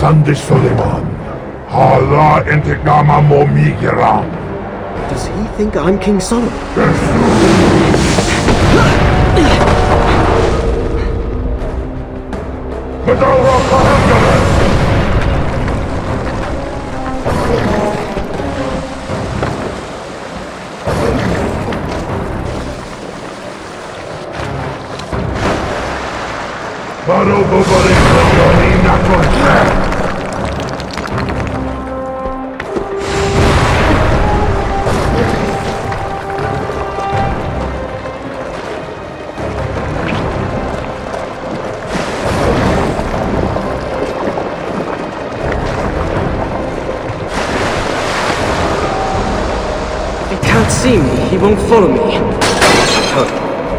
Hasan de Suleiman. Hala intikama mo migiram. Does he think I'm King Solomon? Badalra Kahangara! Baro bobare kanyoni nakonse! See me, he won't follow me. Oh.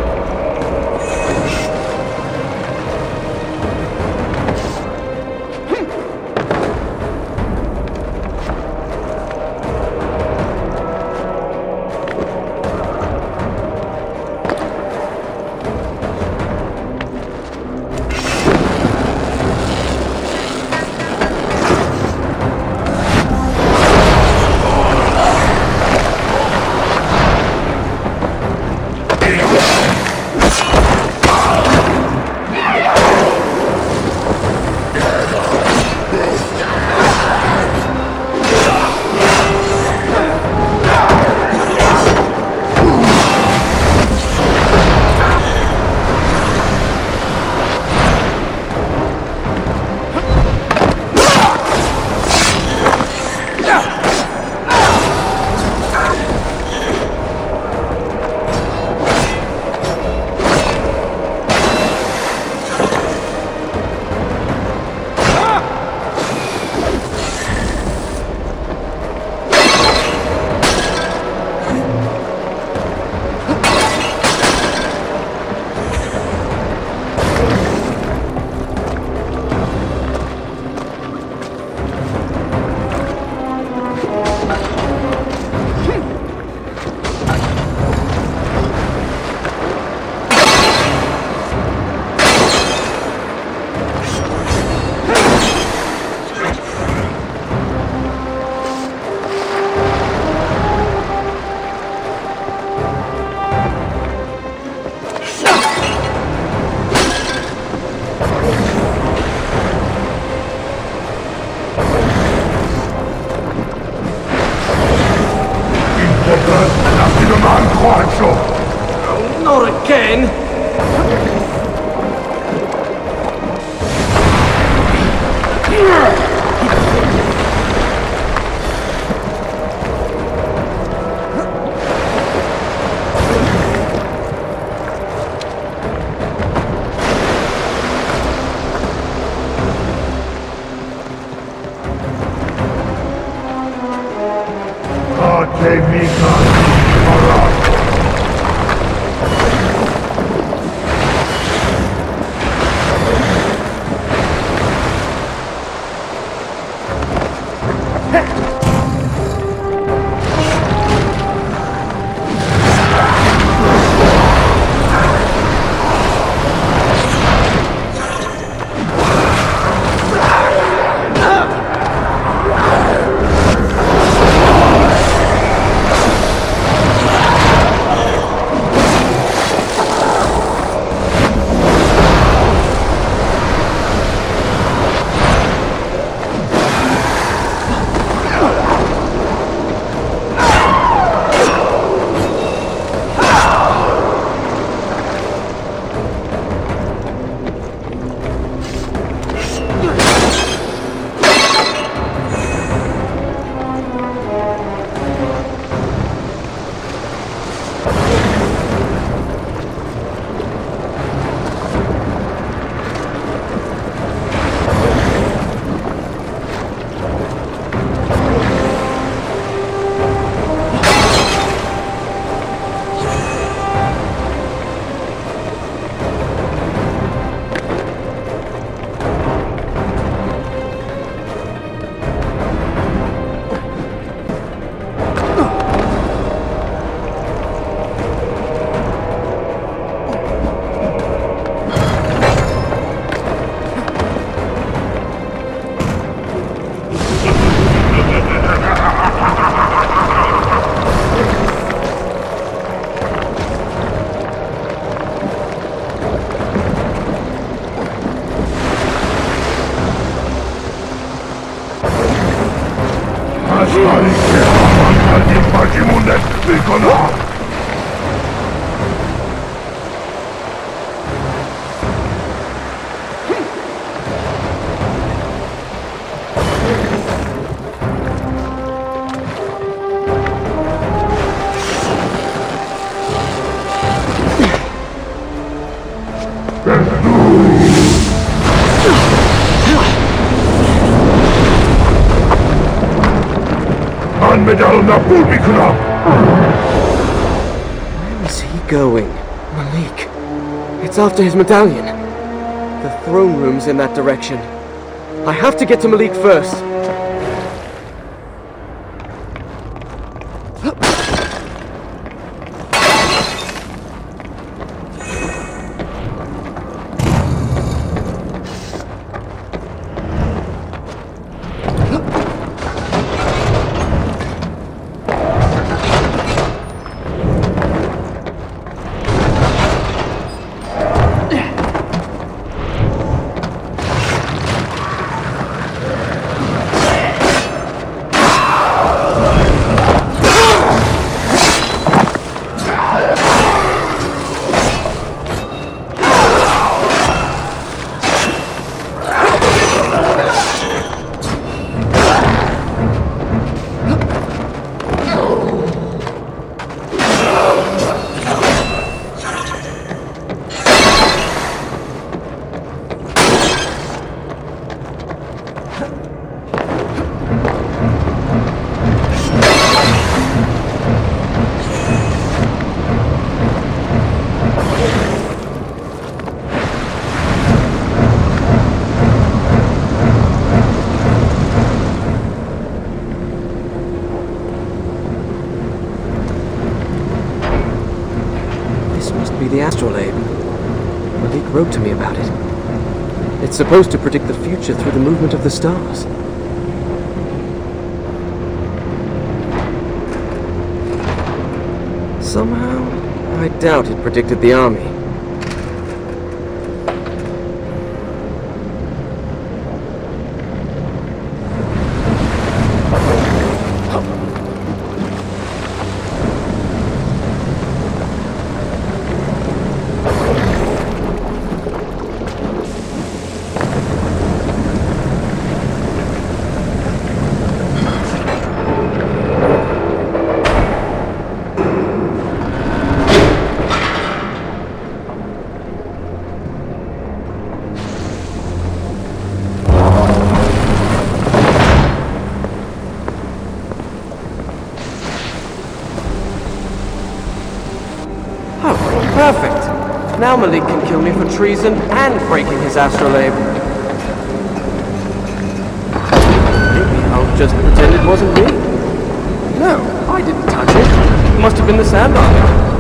Not again! Napulmikra! Where is he going? Malik. It's after his medallion. The throne room's in that direction. I have to get to Malik first. The astrolabe. Malik wrote to me about it. It's supposed to predict the future through the movement of the stars. Somehow, I doubt it predicted the army. Perfect! Now Malik can kill me for treason and breaking his astrolabe. Maybe I'll just pretend it wasn't me. No, I didn't touch it. It must have been the Sand Army.